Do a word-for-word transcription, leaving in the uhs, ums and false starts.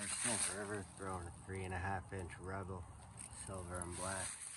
First time I've ever thrown a three and a half inch Rebel, silver and black.